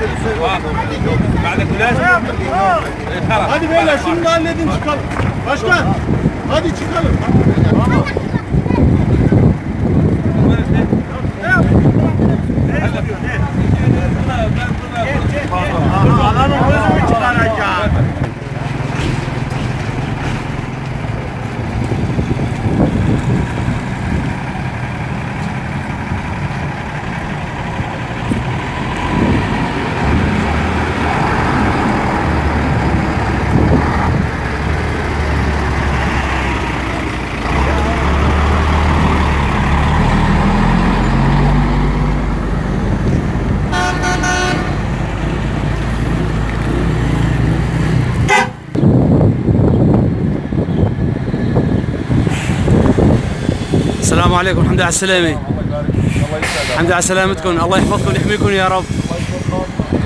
بعد كلاش. Hadi beyler şimdi halledin çıkalım. Başkan. Hadi çıkalım. Adamın gözümü çıkaracak. السلام عليكم. الحمد لله على السلامة. الحمد لله على سلامتكم. الله يحفظكم ويحميكم يا رب.